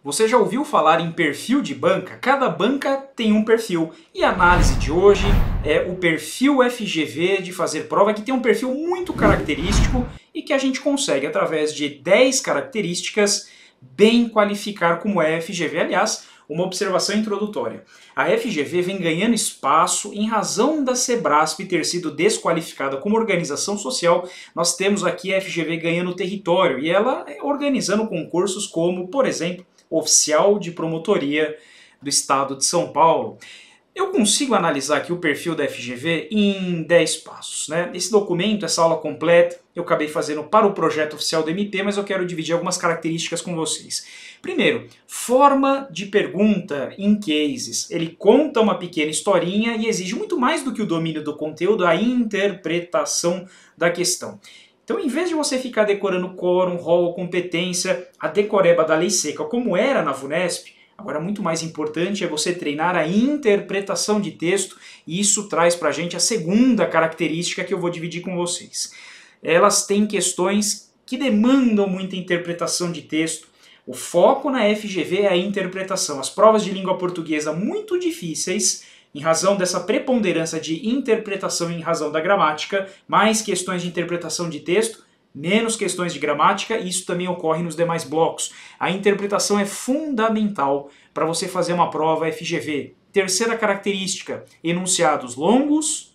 Você já ouviu falar em perfil de banca? Cada banca tem um perfil. E a análise de hoje é o perfil FGV de fazer prova, que tem um perfil muito característico e que a gente consegue, através de 10 características, bem qualificar como é a FGV. Aliás, uma observação introdutória. A FGV vem ganhando espaço em razão da Sebrasp ter sido desqualificada como organização social. Nós temos aqui a FGV ganhando território e ela organizando concursos como, por exemplo, oficial de promotoria do estado de São Paulo. Eu consigo analisar aqui o perfil da FGV em 10 passos, né? Esse documento, essa aula completa, eu acabei fazendo para o projeto oficial do MP, mas eu quero dividir algumas características com vocês. Primeiro, forma de pergunta em cases. Ele conta uma pequena historinha e exige muito mais do que o domínio do conteúdo, a interpretação da questão. Então, em vez de você ficar decorando quórum, rol, competência, a decoreba da lei seca, como era na VUNESP, agora muito mais importante é você treinar a interpretação de texto, e isso traz pra gente a segunda característica que eu vou dividir com vocês. Elas têm questões que demandam muita interpretação de texto. O foco na FGV é a interpretação. As provas de língua portuguesa muito difíceis, em razão dessa preponderância de interpretação em razão da gramática, mais questões de interpretação de texto, menos questões de gramática, e isso também ocorre nos demais blocos. A interpretação é fundamental para você fazer uma prova FGV. Terceira característica, enunciados longos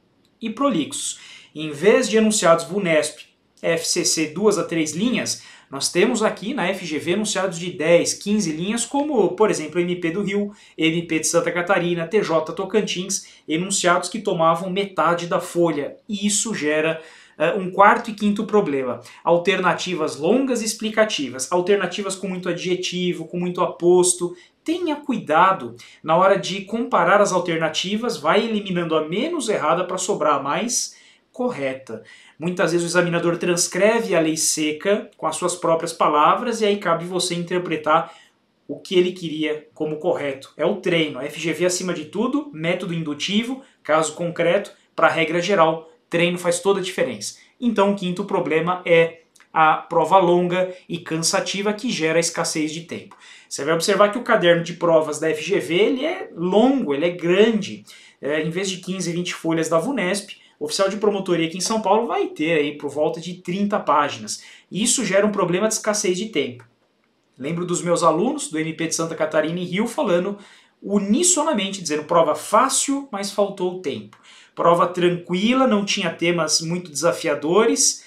e prolixos. Em vez de enunciados VUNESP, FCC 2 a 3 linhas, nós temos aqui na FGV enunciados de 10, 15 linhas, como, por exemplo, MP do Rio, MP de Santa Catarina, TJ Tocantins, enunciados que tomavam metade da folha. E isso gera um quarto e quinto problema. Alternativas longas e explicativas. Alternativas com muito adjetivo, com muito aposto. Tenha cuidado na hora de comparar as alternativas, vai eliminando a menos errada para sobrar a mais correta. Muitas vezes o examinador transcreve a lei seca com as suas próprias palavras e aí cabe você interpretar o que ele queria como correto. É o treino. A FGV acima de tudo, método indutivo, caso concreto, para a regra geral, treino faz toda a diferença. Então o quinto problema é a prova longa e cansativa que gera escassez de tempo. Você vai observar que o caderno de provas da FGV ele é longo, ele é grande. Em vez de 15, 20 folhas da VUNESP, o oficial de promotoria aqui em São Paulo vai ter aí por volta de 30 páginas. Isso gera um problema de escassez de tempo. Lembro dos meus alunos do MP de Santa Catarina e Rio falando unissonamente, dizendo prova fácil, mas faltou tempo. Prova tranquila, não tinha temas muito desafiadores,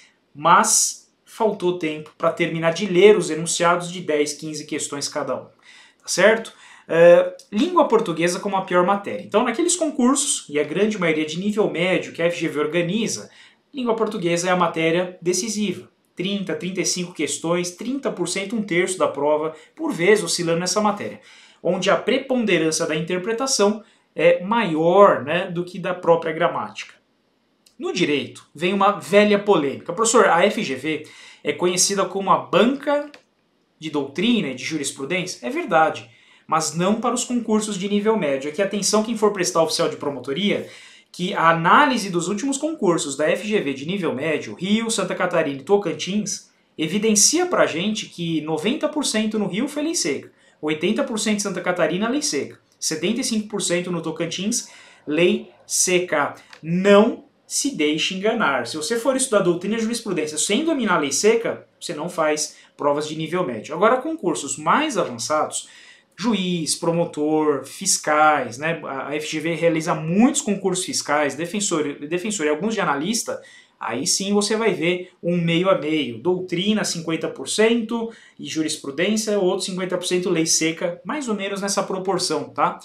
mas faltou tempo para terminar de ler os enunciados de 10, 15 questões cada um. Tá certo? Língua portuguesa como a pior matéria. Então, naqueles concursos, e a grande maioria de nível médio que a FGV organiza, língua portuguesa é a matéria decisiva. 30, 35 questões, 30%, um terço da prova, por vez oscilando nessa matéria. Onde a preponderância da interpretação é maior, né, do que da própria gramática. No direito, vem uma velha polêmica. Professor, a FGV é conhecida como a banca de doutrina e de jurisprudência? É verdade, mas não para os concursos de nível médio. Aqui, atenção, quem for prestar oficial de promotoria, que a análise dos últimos concursos da FGV de nível médio, Rio, Santa Catarina e Tocantins, evidencia pra gente que 90% no Rio foi lei seca, 80% em Santa Catarina, lei seca, 75% no Tocantins, lei seca. Não se deixe enganar. Se você for estudar doutrina e jurisprudência sem dominar a lei seca, você não faz provas de nível médio. Agora, concursos mais avançados, juiz, promotor, fiscais, né? A FGV realiza muitos concursos fiscais, defensor e alguns de analista. Aí sim você vai ver um meio a meio, doutrina 50% e jurisprudência, outro 50% lei seca, mais ou menos nessa proporção, tá?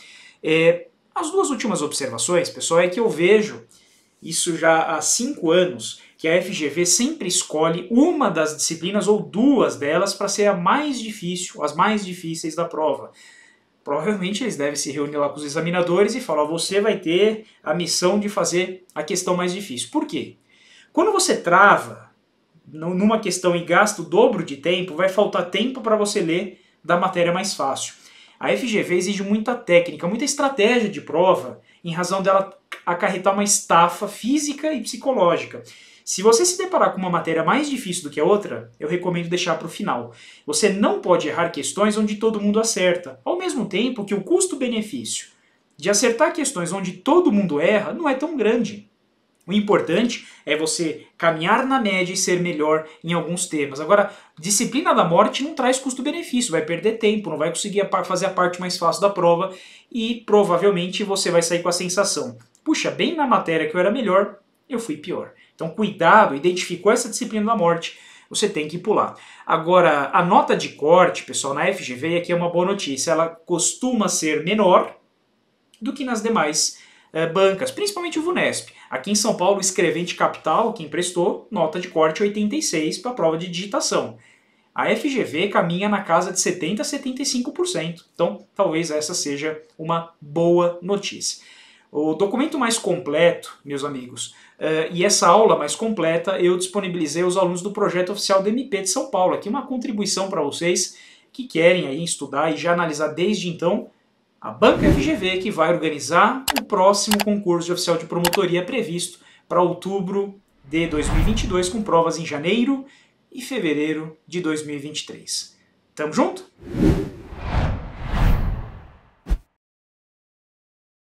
As duas últimas observações, pessoal, é que eu vejo isso já há 5 anos, que a FGV sempre escolhe uma das disciplinas ou duas delas para ser a mais difícil, as mais difíceis da prova. Provavelmente eles devem se reunir lá com os examinadores e falar: você vai ter a missão de fazer a questão mais difícil. Por quê? Quando você trava numa questão e gasta o dobro de tempo, vai faltar tempo para você ler da matéria mais fácil. A FGV exige muita técnica, muita estratégia de prova, em razão dela acarretar uma estafa física e psicológica. Se você se deparar com uma matéria mais difícil do que a outra, eu recomendo deixar para o final. Você não pode errar questões onde todo mundo acerta, ao mesmo tempo que o custo-benefício de acertar questões onde todo mundo erra não é tão grande. O importante é você caminhar na média e ser melhor em alguns temas. Agora, disciplina da morte não traz custo-benefício, vai perder tempo, não vai conseguir fazer a parte mais fácil da prova e provavelmente você vai sair com a sensação: puxa, bem na matéria que eu era melhor, eu fui pior. Então cuidado, identificou essa disciplina da morte, você tem que pular. Agora, a nota de corte, pessoal, na FGV, aqui é uma boa notícia, ela costuma ser menor do que nas demais bancas, principalmente o VUNESP. Aqui em São Paulo, o escrevente capital, quem prestou, nota de corte 86 para a prova de digitação. A FGV caminha na casa de 70% a 75%. Então, talvez essa seja uma boa notícia. O documento mais completo, meus amigos, e essa aula mais completa, eu disponibilizei aos alunos do projeto oficial do MP de São Paulo. Aqui uma contribuição para vocês que querem aí estudar e já analisar desde então a Banca FGV, que vai organizar o próximo concurso de oficial de promotoria previsto para outubro de 2022, com provas em janeiro e fevereiro de 2023. Tamo junto?